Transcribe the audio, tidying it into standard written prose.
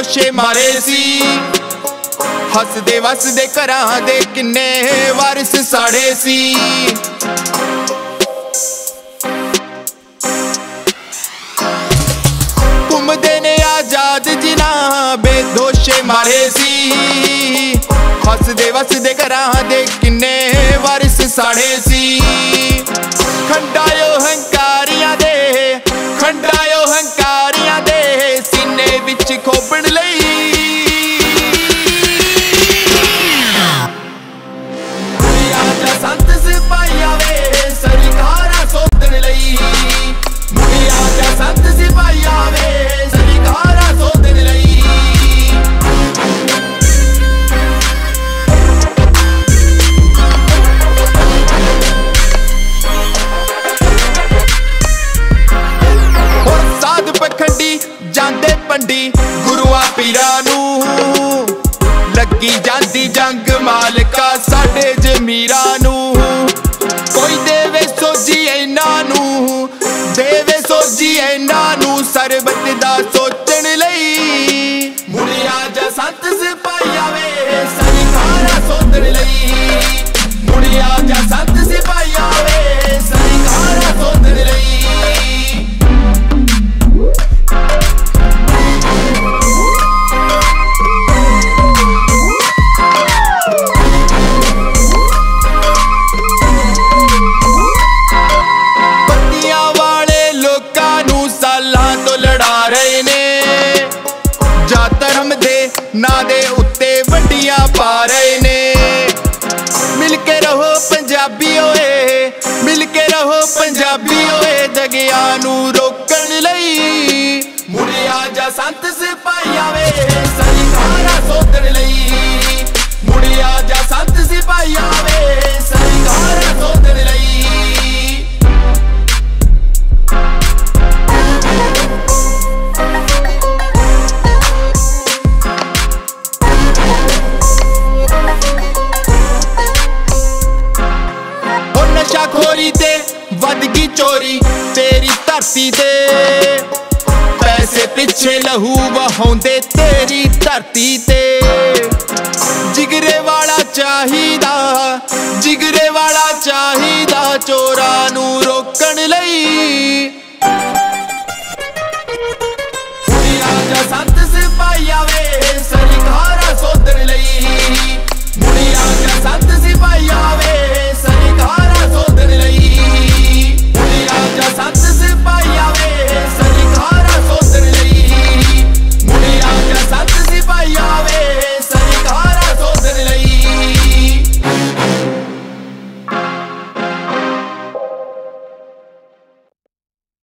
ਬੇਦੋਸ਼ੇ ਮਾਰੇ ਸੀ। ਹੱਸਦੇ ਵਸਦੇ ਘਰਾਂ ਦੇ ਕਿੰਨੇ ਵਾਰਿਸ ਸਾੜੇ ਸੀ। ਘੁੰਮਦੇ ਨੇ ਆਜ਼ਾਦ ਜਿਨ੍ਹਾਂ ਬੇਦੋਸ਼ੇ ਮਾਰੇ ਸੀ। ਹੱਸਦੇ ਵਸਦੇ ਘਰਾਂ ਦੇ ਕਿੰਨੇ ਵਾਰਿਸ ਸਾੜੇ ਸੀ। ਖੰਡਾਇਓ ਹੰਕਾਰੀਆਂ ਦੇ, ਖੰਡਾਇਓ ਹੰਕਾਰੀਆਂ ਦੇ ਸੀਨੇ ਵਿੱਚ ਖੋਪਣ ਲਈ। ਮੁੜਿਆ ਜਾ ਸੰਤ ਸਿਪਾਹੀਆਂ ਵੇ ਸਰਕਾਰਾਂ ਸੋਧਣ ਲਈ। ਮੁੜਿਆ ਜਾ ਸੰਤ ਸਿਪਾਹੀਆਂ ਵੇ ਸਰਕਾਰਾਂ ਸੋਧਣ ਲਈ। ਜਾਂਦੇ ਪੰਡੀ ਗੁਰੂਆਂ ਪੀਰਾਂ ਨੂੰ, ਲੱਗੀ ਜਾਂਦੀ ਜੰਗ ਮਾਲਕਾ ਸਾਡੇ ਜ਼ਮੀਰਾਂ ਨੂੰ। ਕੋਈ ਦੇਵੇ ਸੋਝੀ ਇਹਨਾਂ ਨੂੰ, ਦੇਵੇ ਸੋਝੀ ਇਹਨਾਂ ਨੂੰ ਸਰਬਤ ਦਾ ਸੋਚਣ ਲਈ। ਮੁੜਿਆ ਜਾ ਸੰਤ ਸਿਪਾਹੀਆਂ ਵੇ ਸਰਕਾਰਾਂ ਸੋਧਣ ਲਈ। ਮੁੜਿਆ ਜਾ ਸੰਤ ਸਿਪਾਹੀਆਂ ਵੇ ਸਰਕਾਰਾਂ ਸੋਧਣ ਲਈ। ਨਾਂ ਦੇ ਉੱਤੇ ਵੰਡੀਆਂ ਪਾ ਰਹੇ ਨੇ। ਮਿਲ ਕੇ ਰਹੋ ਪੰਜਾਬੀ ਓਏ, ਮਿਲ ਕੇ ਰਹੋ ਪੰਜਾਬੀ ਓਏ ਜਗਿਆਂ ਨੂੰ ਰੋਕਣ ਲਈ। ਮੁੜਿਆ ਜਾ ਸੰਤ ਸਿਪਾਹੀਆਂ ਵੇ ਸਰਕਾਰਾਂ ਸੋਧਣ ਲਈ। ਮੁੜਿਆ ਜਾ ਸੰਤ ਸਿਪਾਹੀਆਂ ਵੇ ਸਰਕਾਰਾਂ ਸੋਧਣ ਲਈ। ਨਸ਼ਾਖੋਰੀ ਤੇ ਵੱਧ ਗਈ ਚੋਰੀ ਤੇਰੀ ਧਰਤੀ ਤੇ। ਪੈਸੇ ਪਿੱਛੇ ਲਹੂ ਵਹਾਉਂਦੇ ਤੇਰੀ ਧਰਤੀ ਤੇ। ਜਿਗਰੇ ਵਾਲਾ ਚਾਹੀਦਾ